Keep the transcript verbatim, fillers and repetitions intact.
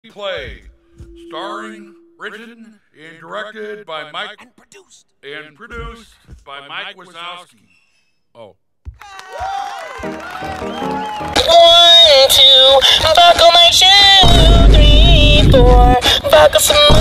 Play, starring, written, and directed by Mike, and produced, and produced by Mike Wazowski. Oh. One, two, buckle my shoe. Three, four, buckle some more.